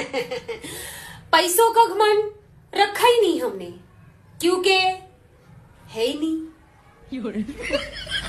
पैसों का घमंड रखा ही नहीं हमने, क्योंकि है ही नहीं।